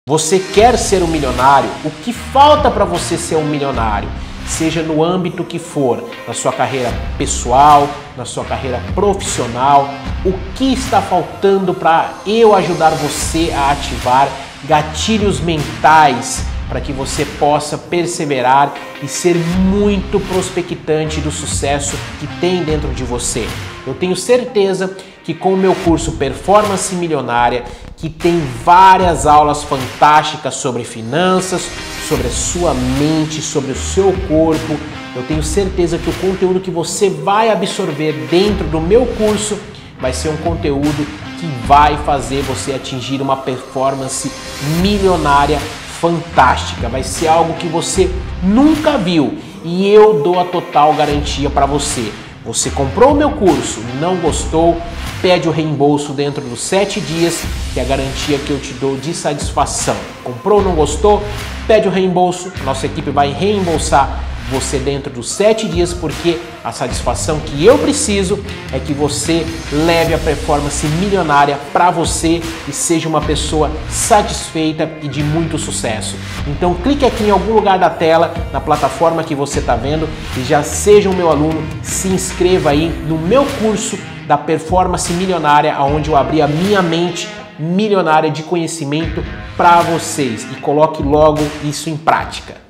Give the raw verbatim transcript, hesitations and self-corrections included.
Você quer ser um milionário? O que falta para você ser um milionário? Seja no âmbito que for, na sua carreira pessoal, na sua carreira profissional, o que está faltando para eu ajudar você a ativar gatilhos mentais para que você possa perseverar e ser muito prospectante do sucesso que tem dentro de você? Eu tenho certeza que com o meu curso Performance Milionária, que tem várias aulas fantásticas sobre finanças, sobre a sua mente, sobre o seu corpo, eu tenho certeza que o conteúdo que você vai absorver dentro do meu curso vai ser um conteúdo que vai fazer você atingir uma performance milionária fantástica. Vai ser algo que você nunca viu e eu dou a total garantia para você. Você comprou o meu curso, não gostou, pede o reembolso dentro dos sete dias, que é a garantia que eu te dou de satisfação. Comprou, não gostou, pede o reembolso, nossa equipe vai reembolsar você dentro dos sete dias, porque a satisfação que eu preciso é que você leve a performance milionária para você e seja uma pessoa satisfeita e de muito sucesso. Então clique aqui em algum lugar da tela, na plataforma que você está vendo, e já seja o meu aluno, se inscreva aí no meu curso da Performance Milionária, onde eu abri a minha mente milionária de conhecimento para vocês, e coloque logo isso em prática.